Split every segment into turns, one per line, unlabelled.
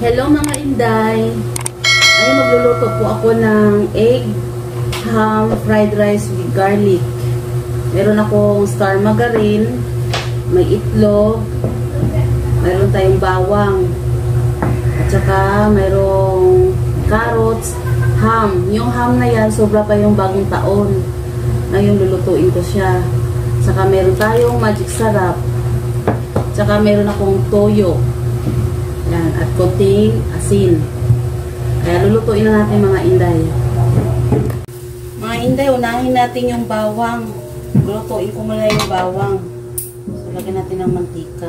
Hello mga Inday! Ay, magluluto po ako ng egg ham fried rice with garlic. Meron akong star margarine, may itlog, meron tayong bawang, at saka mayroong carrots, ham. Yung ham na yan, sobra pa yung bagong taon. Ngayon lulutuin ko siya. Saka meron tayong magic sarap. Saka meron akong toyo. Yan, at konting asin. Kaya lulutuin na natin mga Inday. Mga Inday, unahin natin yung bawang. Lulutuin ko muna yung bawang. So, lagyan natin ng mantika.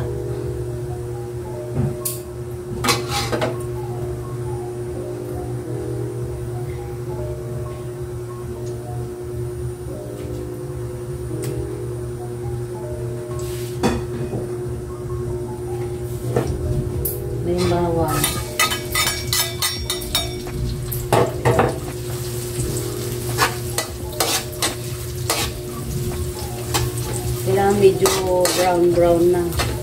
Yung bawang. Kailangan medyo brown na.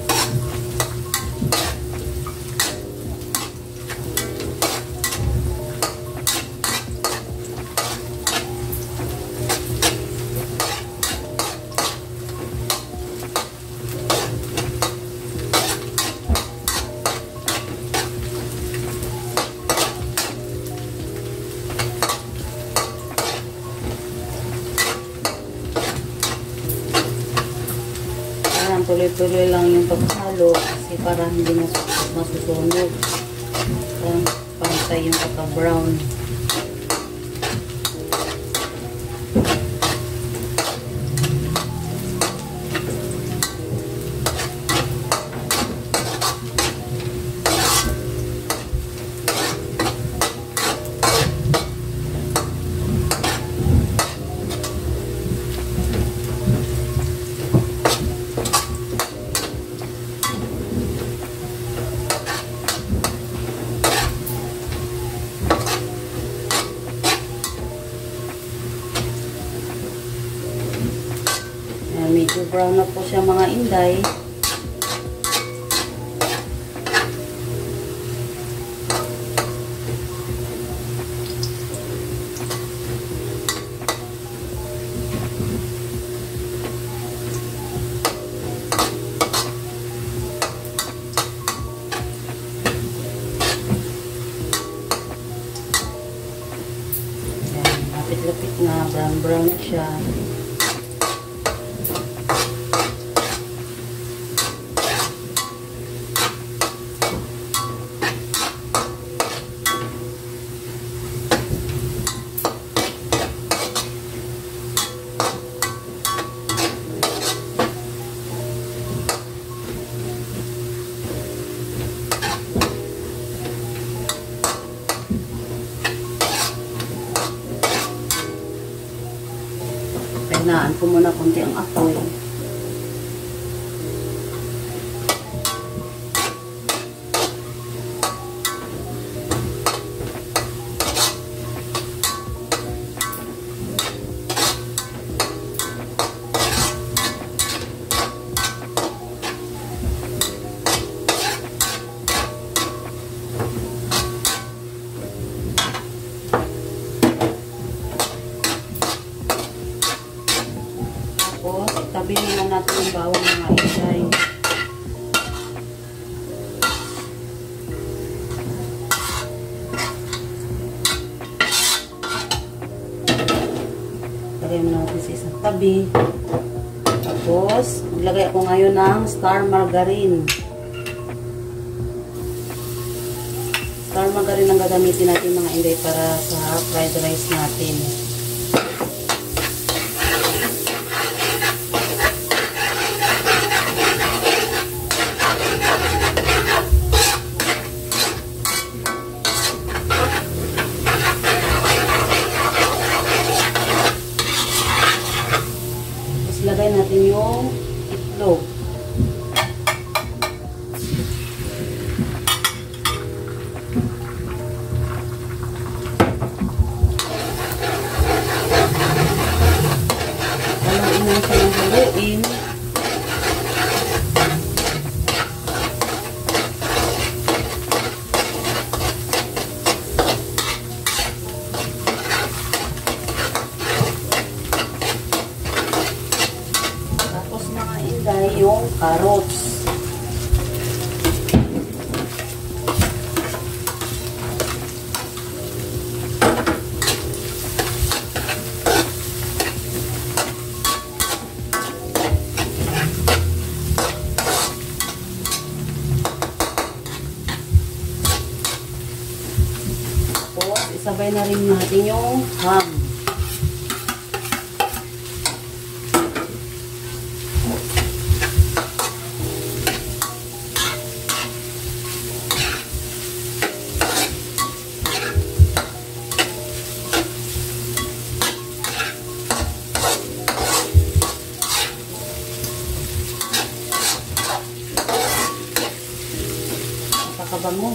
Tuloy-tuloy lang yung paghalo kasi para hindi masusunog. Pantay yung pagka-brown. Medyo brown na po siya mga Inday. Lapit-lapit na brown na siya. Hinaan ko muna konti ang apoy. Tabihin na natin yung bawang mga Inday. Lagay mo natin sa isang tabi. Tapos, maglagay ako ngayon ng star margarine. Star margarine ang gagamitin natin mga Inday para sa fried rice natin. Lagay natin yung itlog. carrots. Tapos, isabay na rin natin yung ham. Bango.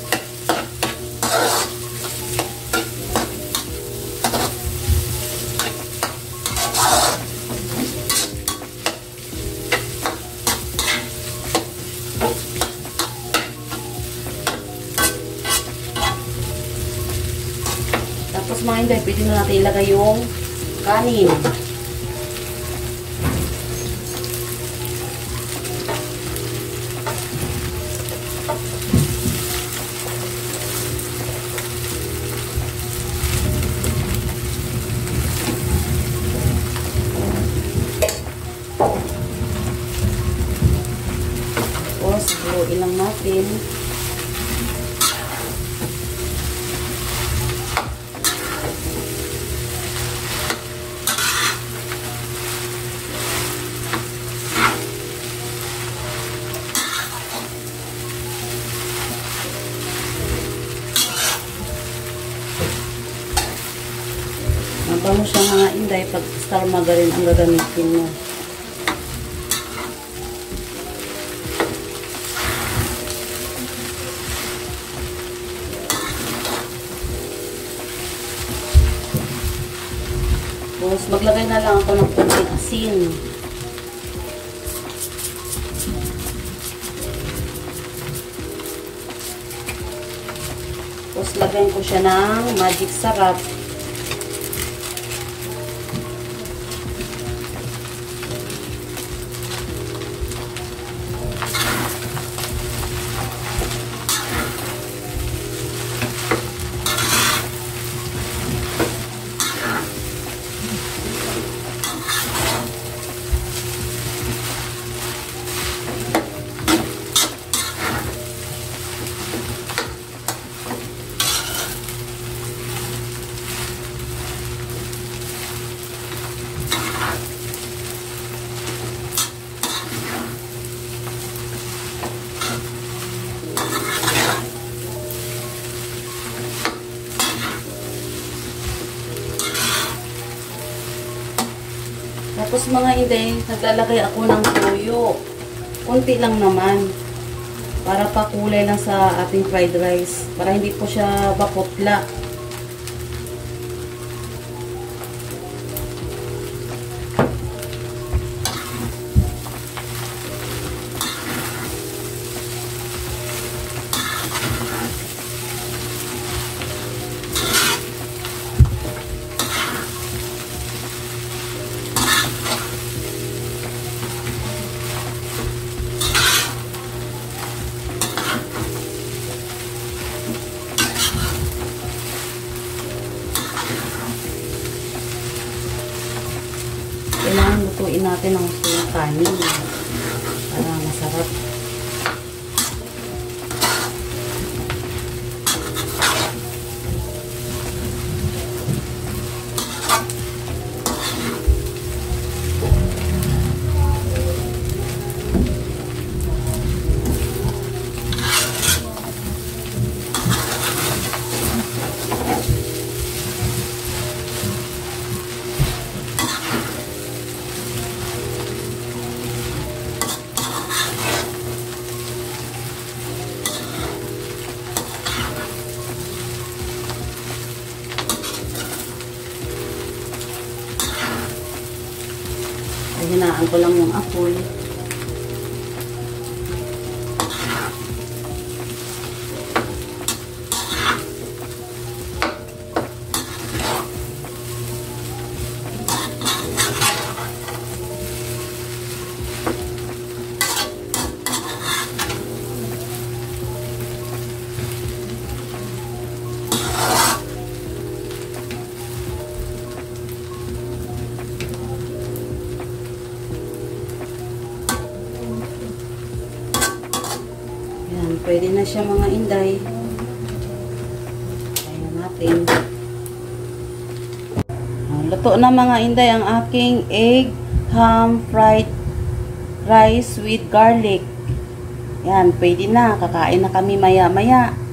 Tapos mga hindi, pwede na natin ilagay yung kanin. Haluin lang natin. Mabango siya mga inday pag star margarine ang gagamitin mo. Tapos, maglagay na lang ako ng konting asin. Tapos, lagyan ko siya ng magic sarap. Tapos mga hindi, naglalagay ako ng toyo. Kunti lang naman. Para pakulay lang sa ating fried rice. Para hindi po siya bapotla. Kailangan lutuin natin ang kanin para masarap. Hinaan ko lang yung apoy. pwede na siya mga inday. Ayan natin. Luto na mga inday ang aking egg, ham, fried rice with garlic. Yan, pwede na. Kakain na kami maya-maya.